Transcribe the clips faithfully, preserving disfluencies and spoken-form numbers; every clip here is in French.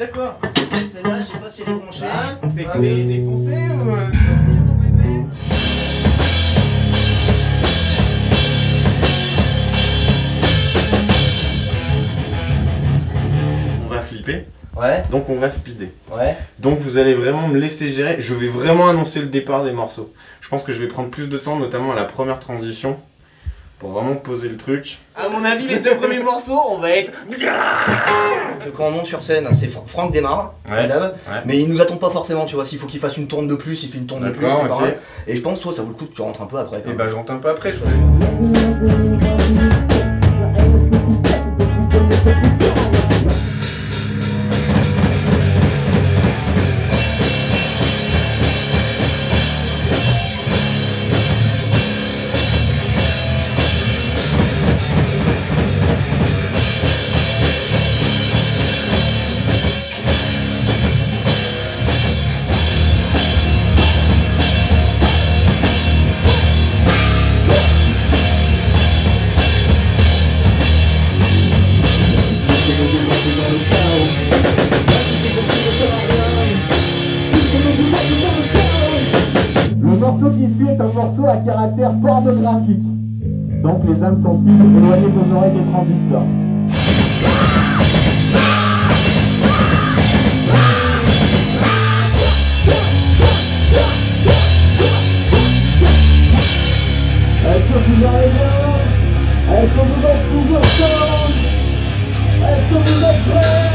d'accord. Celle-là, je sais pas si elle est branchée. Ah, c'est quoi, les défoncé ou... On va flipper. Ouais. Donc on va speeder. Ouais. Donc vous allez vraiment me laisser gérer. Je vais vraiment annoncer le départ des morceaux. Je pense que je vais prendre plus de temps, notamment à la première transition, pour vraiment poser le truc. À mon avis, les deux premiers morceaux, on va être... Quand on monte sur scène, c'est Fr Franck démarre, Ouais. d'hab, Ouais. mais il nous attend pas forcément, tu vois, s'il faut qu'il fasse une tourne de plus, il fait une tourne de plus, c'est D'accord, pas ok. grave. Et je pense, toi, ça vaut le coup que tu rentres un peu après. Et bah j'entends un peu après, je crois. Le morceau qui suit est un morceau à caractère pornographique. Donc les âmes sensibles, éloignez vos oreilles des transistors. Est-ce que vous allez bien? Est-ce que vous êtes toujours chaud? Est-ce que vous êtes prêts?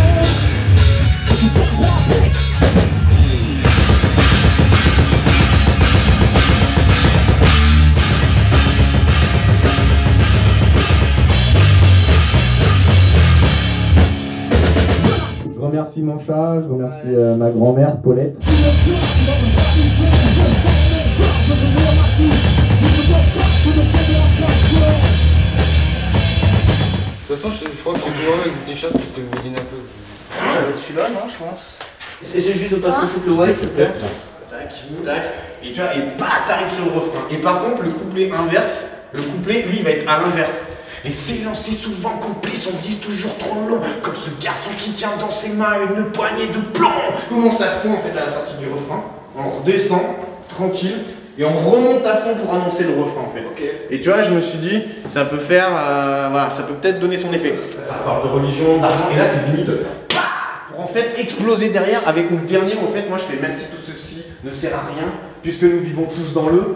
Je remercie mon chat, je remercie euh, ma grand-mère Paulette. De toute façon, je, je crois que c'est plus heureux avec des t-shirts que vous dînez un peu. Ça va être celui-là, non, je pense. Essaye juste de pas trop foutre le ouais, s'il te plaît. Tac, tac. Et tu vois, et bah, t'arrives sur le refrain. Et par contre, le couplet inverse, le couplet, lui, il va être à l'inverse. Les silences si souvent couplés sont dits toujours trop longs, comme ce garçon qui tient dans ses mains une poignée de plomb. Comment ça fond en fait à la sortie du refrain? On redescend, tranquille, et on remonte à fond pour annoncer le refrain en fait. Okay. Et tu vois, je me suis dit, ça peut faire, euh, voilà, ça peut peut-être donner son effet. Ça part de religion, d'argent, et là c'est limite de... Pour en fait exploser derrière avec une dernière, en fait, moi je fais même si tout ceci ne sert à rien, puisque nous vivons tous dans le...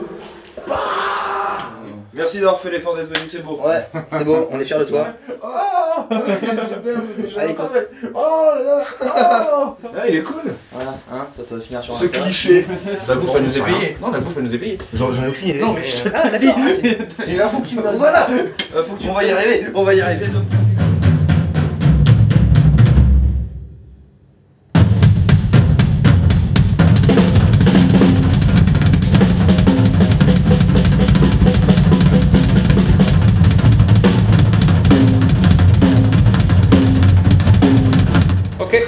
Merci d'avoir fait l'effort d'être venu, c'est beau. Ouais, c'est beau, on est fiers de toi. Oh super, c'était génial. Allez, quoi. Oh là là. Oh Ah, il est cool. Voilà, hein, ça, ça va finir sur un ce cliché. La bouffe, elle nous est payée. Non, la bouffe, elle nous est payée. J'en ai aucune idée. Non, mais je te Ah, d'accord, ah, c'est c'est une info que tu me donnes. Voilà. Euh, faut que tu... On va y arriver, on va y arriver. Ok.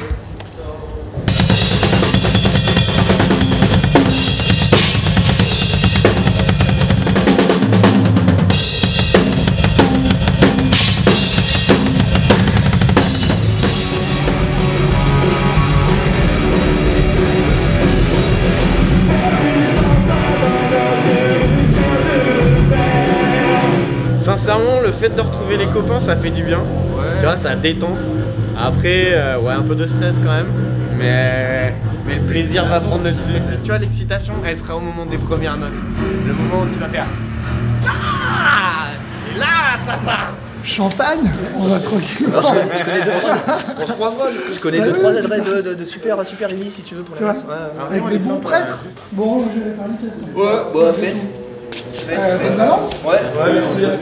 Sincèrement, le fait de retrouver les copains, ça fait du bien. Ouais. Tu vois, ça détend. Après, euh, ouais, un peu de stress quand même. Mais, mais le plaisir va prendre le dessus. Tu vois, l'excitation, elle sera au moment des premières notes. Le moment où tu vas faire... Ah et là, ça part. Champagne, on va tranquille. Alors, je connais, je connais deux, On se croisera. je connais Ah deux oui, trois oui, adresses c'est de, de, de super, super émis si tu veux pour C'est la vrai. messe. Ouais, ouais. Avec des bons prêtres. Bon, je vais faire une sieste. Ouais, bon, faites. Faites, Euh, faites. bonne annonce. Ouais, Ouais, merci.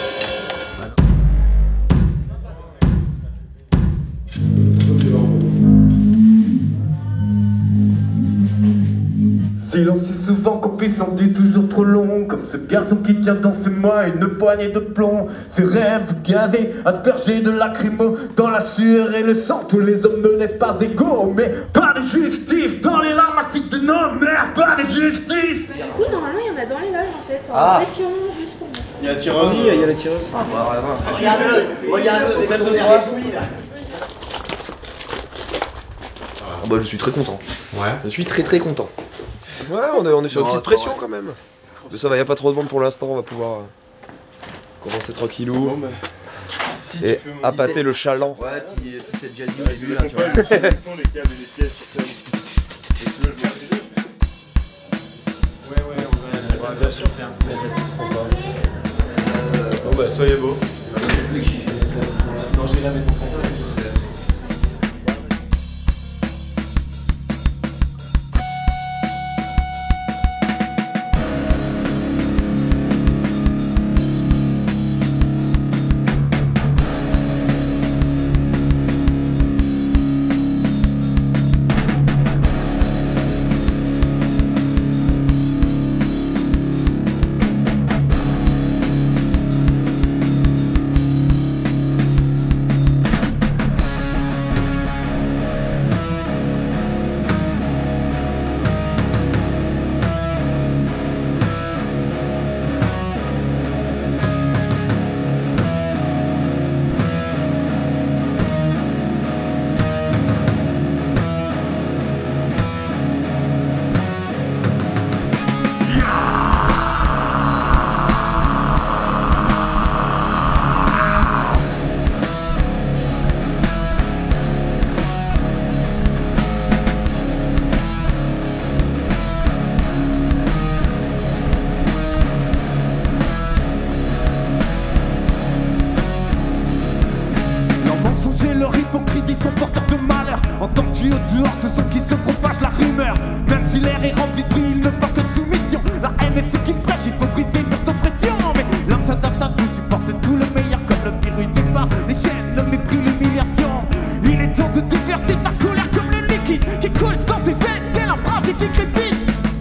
Silence si souvent qu'on puisse en dire toujours trop long, comme ce garçon qui tient dans ses mains une poignée de plomb. Ses rêves gazés, aspergés de lacrymo, dans la sueur et le sang, tous les hommes ne naissent pas égaux. Mais pas de justice dans les larmes acides de nos mères, pas de justice. Du coup, normalement, il y en a dans les loges en fait, en Ah. pression, juste pour moi. Il y a la tireuse. Il y a la tireuse. Ah, bah, ouais, ouais. Regarde-le, regarde-le, avec son air réjoui là. bah je suis très content. Ouais. Je suis très très content. Ouais, on est, on est sur Non, une petite c'est pas pression vrai. quand même. Mais ça va, y a pas trop de monde pour l'instant, on va pouvoir euh, commencer tranquillou. Bon, bah, si Et tu fais mon appâter dix-sept. le chaland. Ouais, tu sais déjà dit au Tu début les là, tu vois. accompagnes, les sons, les câbles et les pièces, tout ça. Et tu veux, je m'en fais deux. Ouais, ouais, on va, on va bien sûr faire. Bon bah soyez beaux. Non, je vais la mettre en compte. Leur hypocrisie sont porteurs de malheur. En tant que tu au dehors, ce sont qui se propagent la rumeur. Même si l'air est rempli de prix, il ne porte que de soumission. La haine est ce qu'il prêche, il faut briser une d'oppression. Mais l'homme s'adapte à tout, supporte tout le meilleur. Comme le pire usé par les chaînes, le mépris, l'humiliation. Il est temps de déverser ta colère comme le liquide qui coule dans tes veines, tel un brasier qui crépite.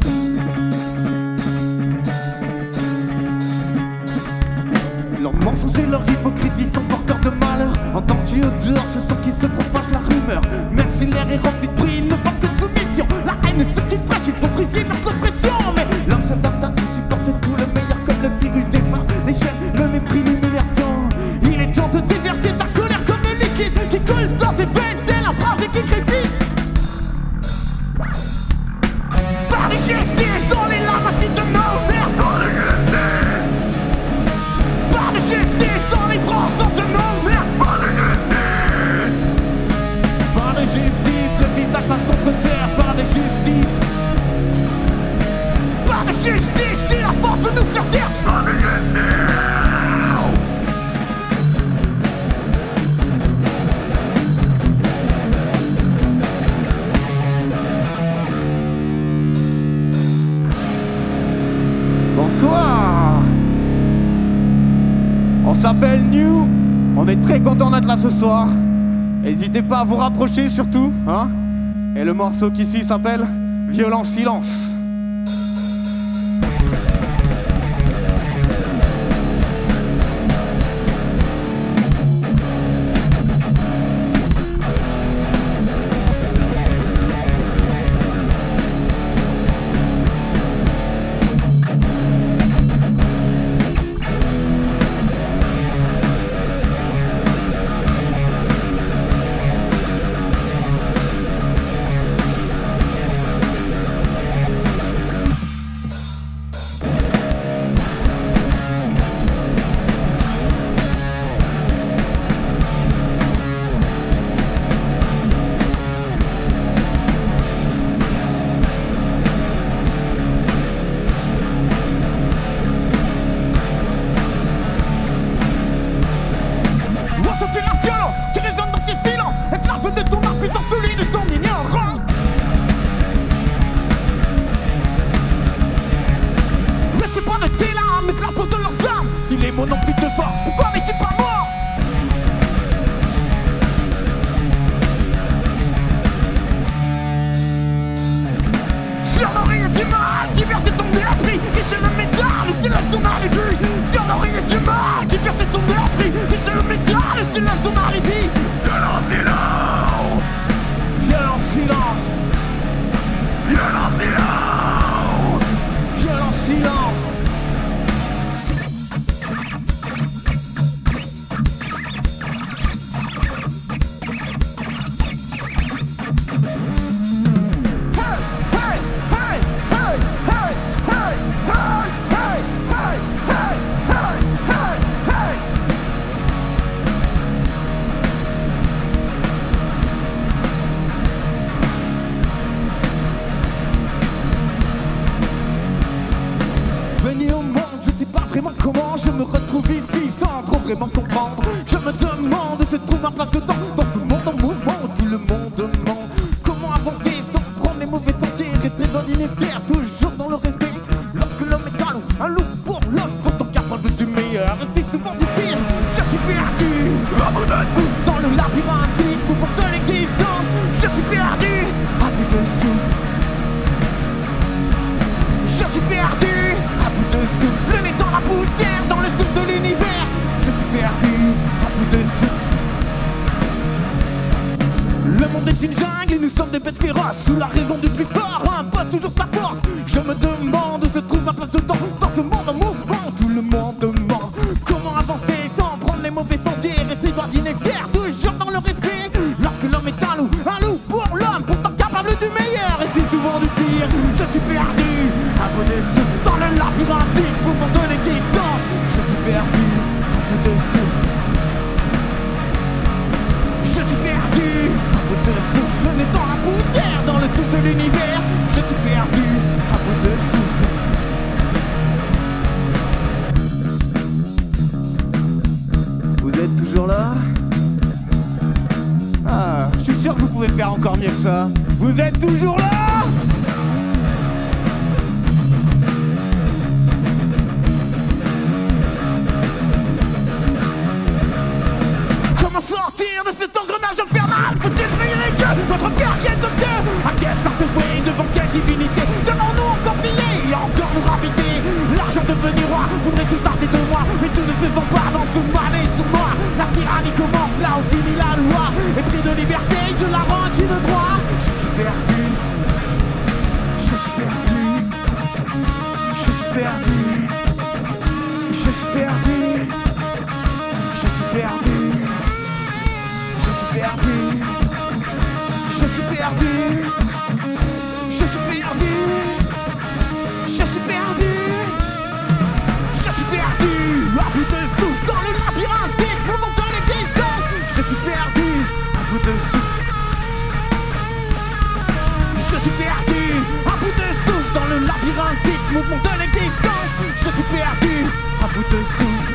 Leurs mensonges et leur hypocrisie sont porteurs de malheur. En tant que tu au dehors, ce sont qui se propagent la rumeur. Même si l'air est rempli de prix, il ne porte que de soumission. La haine est ce qui prêche, il faut briser notre oppression. Mais l'homme s'adapte à tout, supporte tout le meilleur comme le pire usé par les chaînes, le mépris, l'humiliation. Il est temps de déverser ta colère comme le liquide qui coule dans tes veines, tel un brasier qui crépite. Par les justices dans les lames acides de nos mères. Par les justices dans les bronzes de nos mères. Par les justices, le visage face contre terre. Par les justices. Par les justices, c'est la force de nous faire taire. Par les Bonsoir. On s'appelle New. On est très content d'être là ce soir. N'hésitez pas à vous rapprocher surtout, hein. Et le morceau qui suit s'appelle Violent Silence. Ressentir la violence qui résonne dans tes silences. Être l'arbre de ton impuissance, celui de ton ignorance. Restez pas de tes larmes, mais l'arbre de leurs armes. Si les mots n'ont plus de force, pourquoi n'es-tu pas mort? Sur l'oreille du mal, diverser ton esprit. Et c'est le métal, et c'est là ton alibi. Sur l'oreille du mal, diverser ton esprit. Et c'est le métal, et c'est là ton alibi. Violent silence. Violent silence. Violent silence. Violent silence. vraiment comprendre. Je me demande, se trouve ma place dedans, dans ce monde en mouvement, où tout le monde ment. Comment avancer sans prendre les mauvais sentiers, rester dans l'univers, toujours dans le respect. Lorsque l'homme est calme, un loup pour l'homme, pourtant capable du meilleur, et c'est souvent du pire. Je suis perdu, abandonne-vous dans le labyrinthe, pour de l'existence. Je suis perdu, à bout de souffle. Je suis perdu, à bout de souffle, le nez dans la poussière, dans le souffle de l'univers. Je suis perdu, à bout de souffle. Le monde est une jungle et nous sommes des bêtes féroces, sous la raison du plus fort, impose toujours sa force. Je me demande où se trouve ma place dedans, dans ce monde en mouvement, tout le monde ment. Comment avancer sans prendre les mauvais sentiers, rester dans l'univers, toujours dans le respect. Lorsque l'homme est un loup, un loup pour l'homme, pourtant capable du meilleur, et c'est souvent du pire. Je suis perdu, à bout de souffle, dans le labyrinthe, mouvement de l'existence. Je suis perdu, à bout de souffle. Je suis perdu, à bout de souffle, le nez dans la poussière, dans le souffle de l'univers. Je suis perdu, à bout de souffle. Vous êtes toujours là? Ah, je suis sûr que vous pouvez faire encore mieux que ça. Vous êtes toujours là? Comment sortir de cet engrenage infernal? Faut détruire que notre cœur qui est de Dieu. À quelle sorte de way, devant quelle divinité? Devons-nous encore piller et encore nous rabiter? L'argent devenu roi voudrait tout starter de moi, mais tout ne se vend pas dans ce mal et sur moi. La tyrannie commence là où finit la loi. Et pris de liberté, je la rends qui de droit. Je suis perdu, je suis perdu, je suis perdu, je suis perdu, je suis perdu. Je suis perdu, je suis perdu, je suis perdu, je suis perdu, je suis perdu, à bout de souffle dans le labyrinthe, mouvement de l'existence. Je suis perdu, à bout de souffle. Je suis perdu, à bout de souffle dans le labyrinthe, mouvement de l'existence. Je suis perdu, à bout de souffle.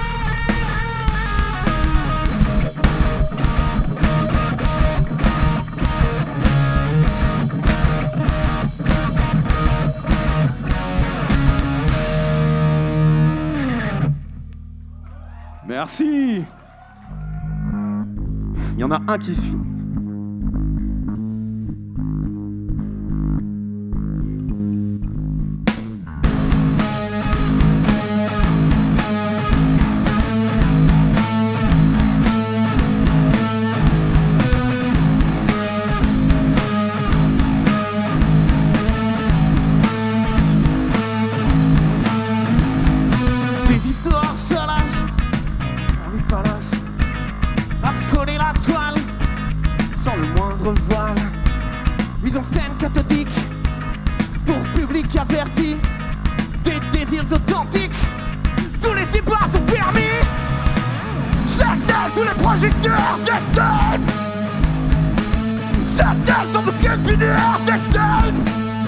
Merci. Il y en a un qui suit. Des histoires salaces dans les palaces, affoler la toile sans le moindre voile. Mise en scène cathodique pour public averti, des désirs authentiques, tous les débats sont permis. Sextape sous les projecteurs, sextape, sextape sans aucune pudeur, sextape,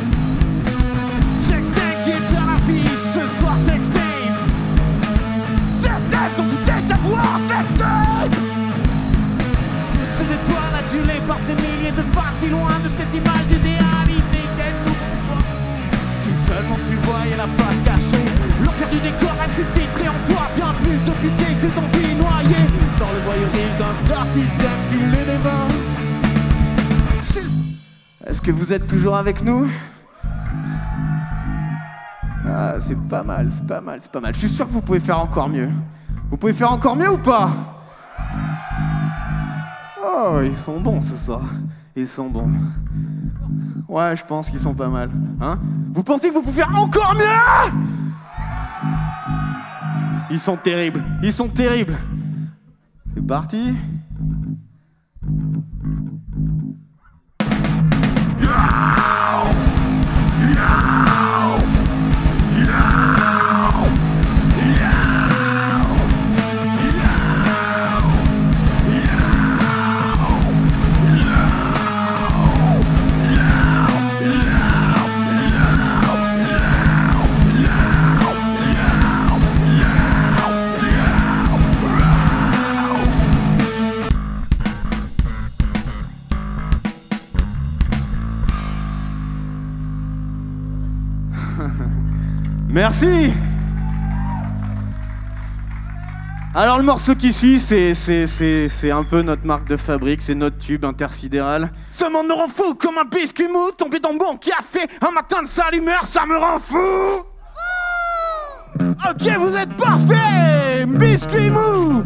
sextape qui est à la vie ce soir, sextape. Sextape dont tout est à voir, sextape. Ces étoiles adulées par des milliers de pas si loin de cette image d'idéalité qu'elle nous renvoie. Si seulement tu voyais la face cachée, l'enfer du décor infiltré en toi, bien plus occupé que d'envie noyée dans le voyeurisme d'un star système qui les dévore. Est-ce que vous êtes toujours avec nous? Ah, c'est pas mal, c'est pas mal, c'est pas mal. Je suis sûr que vous pouvez faire encore mieux. Vous pouvez faire encore mieux ou pas? Oh, ils sont bons ce soir. Ils sont bons. Ouais, je pense qu'ils sont pas mal. Hein? Vous pensez que vous pouvez faire encore mieux? Ils sont terribles. Ils sont terribles. C'est parti. Yeah. Merci. Alors le morceau qui suit, c'est, c'est, c'est, c'est un peu notre marque de fabrique, c'est notre tube intersidéral. Ce monde me rend fou comme un biscuit mou, tombé dans mon café, un matin de sale humeur, ça me rend fou. Ok, vous êtes parfait, biscuit mou.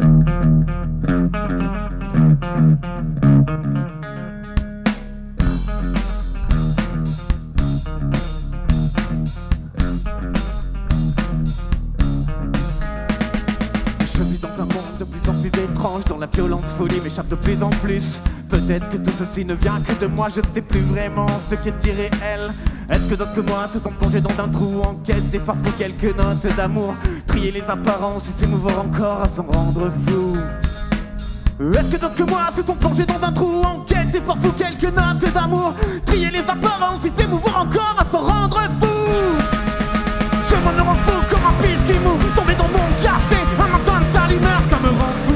Je vis dans un monde de plus en plus étrange, dont la violente folie m'échappe de plus en plus. Peut-être que tout ceci ne vient que de moi, je ne sais plus vraiment ce qui est irréel. Est-ce que d'autres que moi se sont plongés dans un trou en quête des parfois quelques notes d'amour? Trier les apparences et s'émouvoir encore à s'en rendre fou. Est-ce que d'autres que moi se sont plongés dans un trou en quête des parfois quelques notes d'amour? Trier les apparences et s'émouvoir encore à s'en rendre fou. Ce monde me rend fou comme un biscuit mou, tombé dans mon café, un matin de sale humeur, ça me rend fou.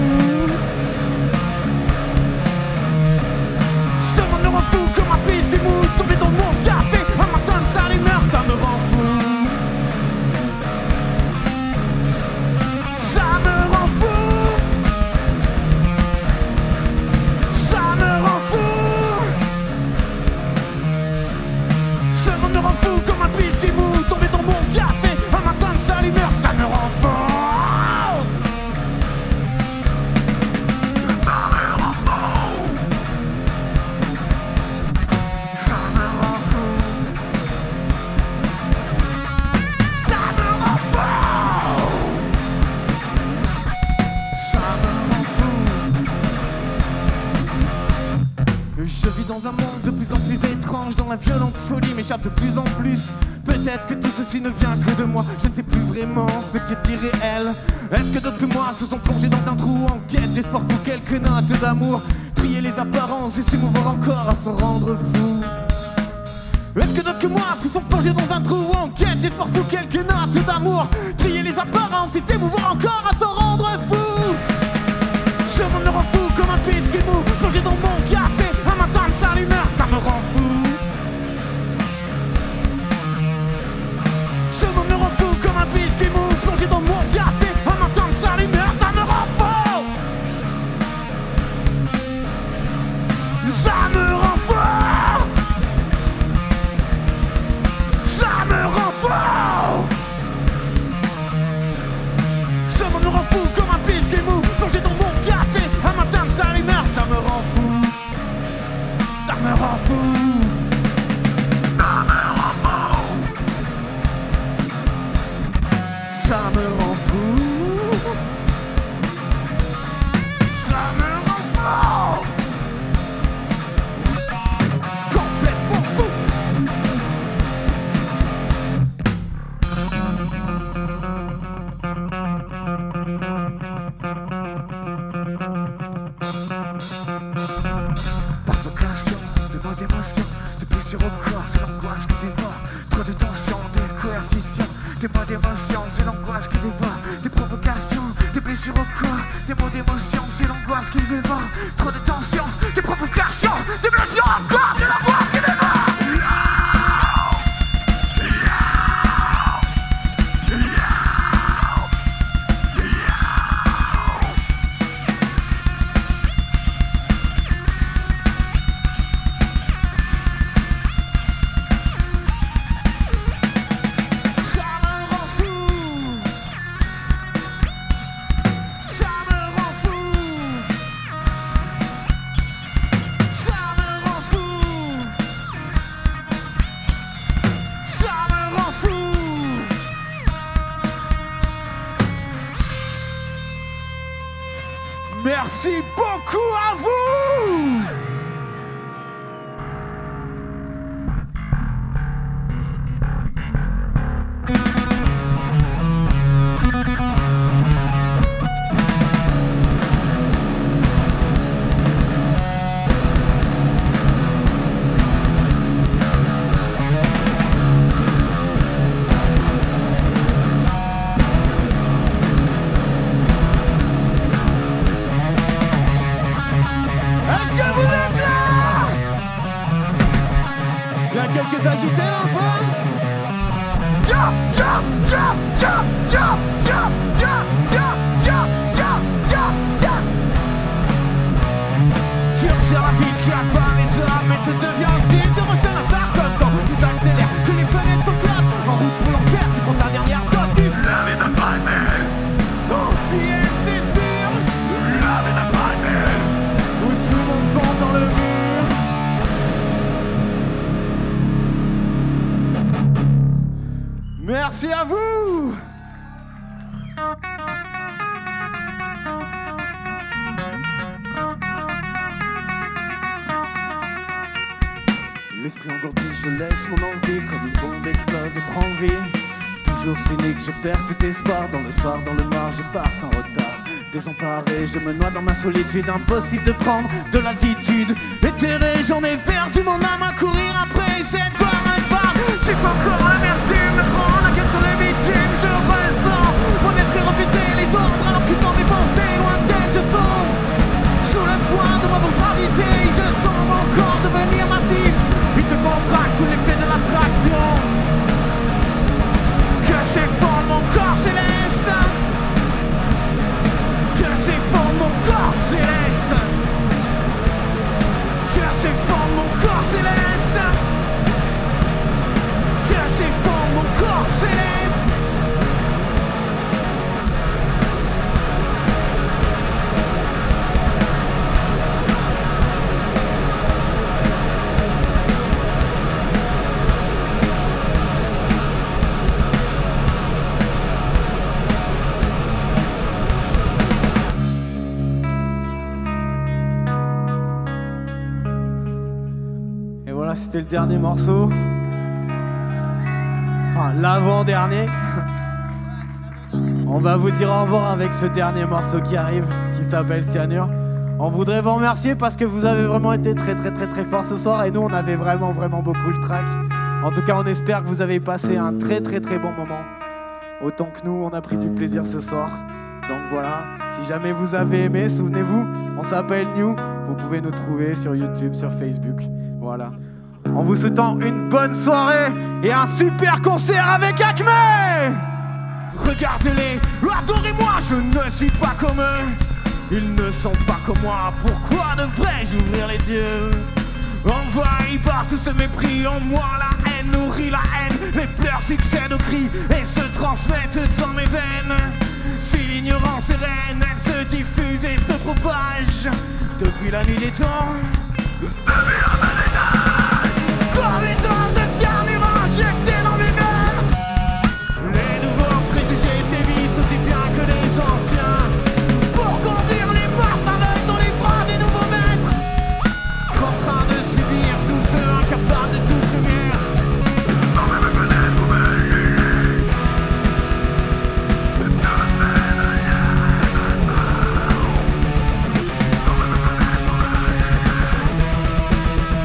Ce monde me rend fou comme un biscuit mou, tombé dans mon café, un matin de sale humeur, ça me rend fou. Ça me rend fou. Ça me rend fou. Ce monde me rend fou comme un biscuit mou, tombé dans mon café, un matin de sale humeur, ça me rend fou. Je vis dans un monde de plus en plus étrange, dont la violente folie m'échappe de plus en plus. Peut-être que tout ceci ne vient que de moi, je ne sais plus vraiment ce qui est irréel. Est-ce que d'autres que moi se sont plongés dans un trou en quête d'efforts ou quelques notes d'amour? Trier les apparences et s'émouvoir encore à s'en rendre fou. Est-ce que d'autres que moi se sont plongés dans un trou en quête d'efforts ou quelques notes d'amour? Trier les apparences et s'émouvoir encore à s'en rendre fou. Ce monde me rend fou comme un biscuit mou, plongé dans mon café, un matin de sale humeur, ça me rend fou. Ce monde me rend fou comme un biscuit mou, plongé dans mon café, un matin de sale humeur, ça me rend fou. Ça me rend fou. Ça me rend fou. Ce monde me rend fou comme un biscuit mou, plongé dans mon café, un matin de sale humeur, ça me rend fou. Ça me rend fou. Ça me rend fou. Ça me rend fou. Complètement fou. Provocation de mots d'émotion, de blessures au corps, c'est l'angoisse qui dévore. Trop de tension, de coercition, des mots d'émotion, c'est l'angoisse qui dévore. Des provocations, des blessures au corps, des mots d'émotion, c'est l'angoisse qui dévore. Trop de tension, des provocations, des blessures au corps, c'est l'angoisse qui dévore. Merci beaucoup à vous. Quelques agités là, un peu. Tu observes la vie qui avale les hommes et te devient hostile. Te reste un hasard comme quand tout accélère, que les fenêtres sont claires. En route pour l'enfer, tu prends ta dernière dose du flamme et d'un palmer. Oh, bien c'est sûr. Lave et d'un palmer. Où tout le monde vend dans le mur. Merci à vous. L'esprit engourdi, je laisse mon envie comme une bombe explose et prend vie. Toujours cynique, je perds tout espoir. Dans le soir, dans le noir, je pars sans retard. Désemparé, je me noie dans ma solitude. Impossible de prendre de l'altitude. Éthéré, j'en ai perdu mon âme à courir après cette barre à barre. J'ai fait encore l'amertume, me prend la gueule sur les bitumes. Je ressens mon esprit refuter les ombres alors que dans mes pensées lointaines je sombre. Sous le poids de ma gravité, je sens mon corps devenir massif. Il se contracte sous l'effet de l'attraction. Que s'effondre mon corps céleste. Que s'effondre mon corps céleste. Que s'effondre mon corps céleste. Que s'effondre mon corps céleste. Et voilà, c'était le dernier morceau. Enfin, l'avant-dernier. On va vous dire au revoir avec ce dernier morceau qui arrive, qui s'appelle Cyanure. On voudrait vous remercier parce que vous avez vraiment été très très très très fort ce soir. Et nous, on avait vraiment vraiment beaucoup le track. En tout cas, on espère que vous avez passé un très très très bon moment. Autant que nous, on a pris du plaisir ce soir. Donc voilà, si jamais vous avez aimé, souvenez-vous, on s'appelle New. Vous pouvez nous trouver sur YouTube, sur Facebook. Voilà. En vous souhaitant une bonne soirée et un super concert avec Acme. Regardez-les, adorez-moi, je ne suis pas comme eux. Ils ne sont pas comme moi, pourquoi devrais-je ouvrir les yeux? Envahi par tout ce mépris, en moi la haine nourrit la haine. Les pleurs succèdent aux cris et se transmettent dans mes veines. Si l'ignorance est reine, elle se diffuse et se propage depuis la nuit des temps. Comme une dose de cyanure injectée dans mes veines. Les nouveaux préjugés sévissent aussi bien que les anciens. Pour conduire les morts aveugles dans les bras des nouveaux maîtres. En train de subir tous ceux incapables de toute lumière. Sans même connaître ou m'aider. Ne fais rien. Sans même connaître ou m'aider.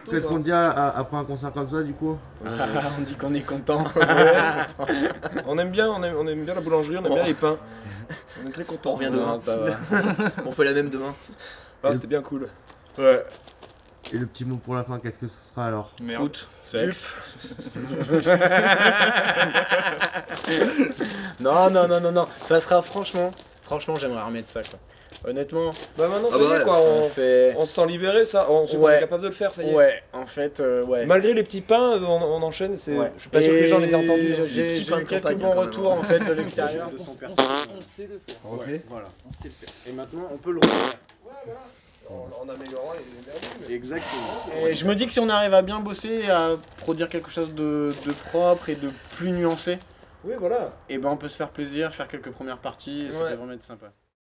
Qu'est-ce qu'on dit à- à- après un concert comme ça du coup? On dit qu'on est content. On aime bien, on aime, on aime bien la boulangerie, on aime bien les pains. On est très On contents. revient demain. Ça va. On fait la même demain. Ah, c'était bien cool. Ouais. Et le petit mot pour la fin, qu'est-ce que ce sera alors? Merde. Août. Sexe. Non, non, non, non, non. Ça sera franchement. Franchement, j'aimerais remettre ça quoi. Honnêtement. Bah maintenant, Ah ça bah y est ouais. quoi, on, C'est. on se sent libéré, ça, on, se Ouais. est capable de le faire, ça y est. Ouais, en fait, euh, ouais. Malgré les petits pains, euh, on, on enchaîne, c'est... Ouais. Je suis pas sûr que les gens les aient entendus. Et hein. J'ai petits j'ai pains eu de quelques campagne, bons hein, quand même. retours en fait de l'extérieur de son personnage. On sait le faire. Ok. Ouais, voilà, on sait le faire. Et maintenant, on peut le refaire. En, en améliorant les derniers, mais- Exactement. Et je me dis que si on arrive à bien bosser et à produire quelque chose de, de propre et de plus nuancé, Oui, voilà. et ben on peut se faire plaisir, faire quelques premières parties, et ça Ouais. peut vraiment être sympa.